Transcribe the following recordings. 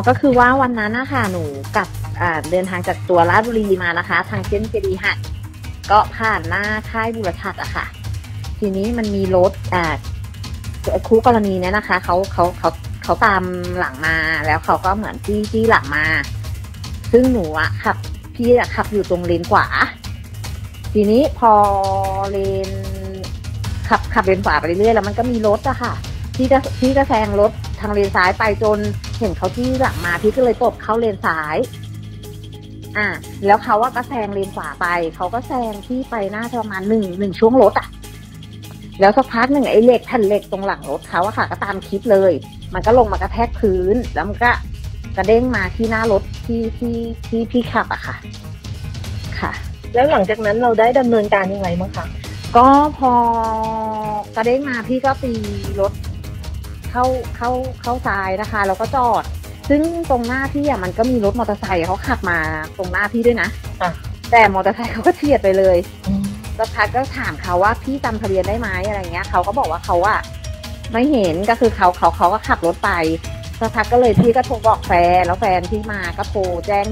ก็คือว่าวันนั้นนะคะหนูกับเดินทางจากตัวราชบุรีมานะคะทางเส้นเจดีย์หักก็ผ่านหน้าค่ายบุรชัดอะค่ะทีนี้มันมีรถคู่กรณีเนี่ยนะคะเขาตามหลังมาแล้วเขาก็เหมือนจี้หลังมาซึ่งหนูอะพี่ขับอยู่ตรงเลนขวาทีนี้พอเลนขับเลนขวาไปเรื่อยๆแล้วมันก็มีรถอะค่ะที่จะแซงรถทางเลนซ้ายไปจนเห็นเขาที่หลังมาพี่ก็เลยตบเข้าเลนซ้ายแล้วเขาว่าก็แซงเลนขวาไปเขาก็แซงที่ไปน่าจะประมาณหนึ่งช่วงรถอะแล้วสักพักหนึ่งไอ้แผ่นเหล็กตรงหลังรถเขาอะค่ะก็ตามคลิปเลยมันก็ลงมากระแทกพื้นแล้วมันก็กระเด้งมาที่หน้ารถที่พี่ขับอะค่ะแล้วหลังจากนั้นเราได้ดำเนินการยังไงบ้างคะก็พอกระเด้งมาพี่ก็ตีรถเข้าซ้ายนะคะแล้วก็จอดซึ่งตรงหน้าพี่มันก็มีรถมอเตอร์ไซค์เขาขับมาตรงหน้าพี่ด้วยนะแต่มอเตอร์ไซค์เขาก็เฉียดไปเลยสักพักก็ถามเขาว่าพี่จำทะเบียนได้ไหมอะไรเงี้ยเขาก็บอกว่าเขาไม่เห็นก็คือเขาก็ขับรถไปสักพักก็เลยพี่ก็โทรบอกแฟนแล้วแฟนที่มาก็โทรแจ้ง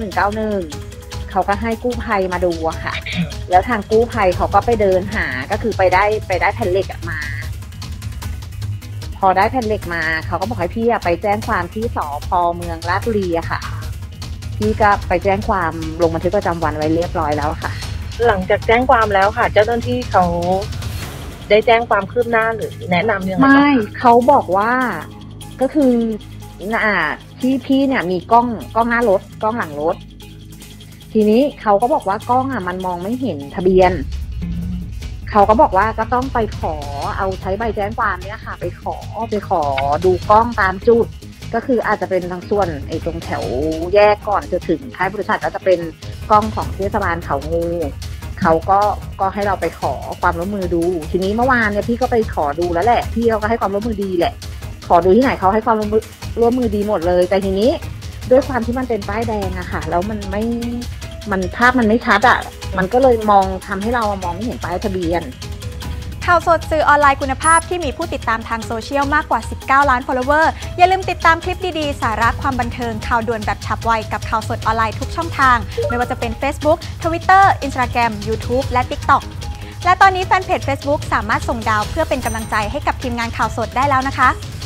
191เขาก็ให้กู้ภัยมาดูอะค่ะแล้วทางกู้ภัยเขาก็ไปเดินหาก็คือไปได้แผ่นเหล็กมาพอได้แผ่นเหล็กมาเขาก็บอกให้พี่ไปแจ้งความที่สภ.เมืองราชบุรีอะค่ะพี่ก็ไปแจ้งความลงบันทึกประจำวันไว้เรียบร้อยแล้วค่ะหลังจากแจ้งความแล้วค่ะเจ้าหน้าที่เขาได้แจ้งความคืบหน้าหรือแนะนำยังไงไม่เขาบอกว่าก็คือที่พี่เนี่ยมีกล้องหน้ารถกล้องหลังรถทีนี้เขาก็บอกว่ากล้องมันมองไม่เห็นทะเบียนเขาก็บอกว่าก็ต้องไปขอเอาใช้ใบแจ้งความเนี่ยค่ะไปขอดูกล้องตามจุดก็คืออาจจะเป็นทางส่วนตรงแถวแยกก่อนจะถึงท้ายบริษัทก็จะเป็นกล้องของเทศบาลเขางูเขาก็ให้เราไปขอความร่วมมือดูทีนี้เมื่อวานเนี่ยพี่ก็ไปขอดูแล้วแหละพี่เขาก็ให้ความร่วมมือดีแหละขอดูที่ไหนเขาให้ความร่วมมือดีหมดเลยแต่ทีนี้ด้วยความที่มันเป็นป้ายแดงอะค่ะแล้วมันภาพมันไม่ชัดอะมันก็เลยทำให้เรามองไม่เห็นป้ายทะเบียนข่าวสดสื่อออนไลน์คุณภาพที่มีผู้ติดตามทางโซเชียลมากกว่า19 ล้าน follower อย่าลืมติดตามคลิปดีๆสาระความบันเทิงข่าวด่วนแบบฉับไวกับข่าวสดออนไลน์ทุกช่องทางไม่ว่าจะเป็น Facebook Twitter Instagram YouTube และ TikTok และตอนนี้แฟนเพจ Facebook สามารถส่งดาวเพื่อเป็นกำลังใจให้กับทีมงานข่าวสดได้แล้วนะคะ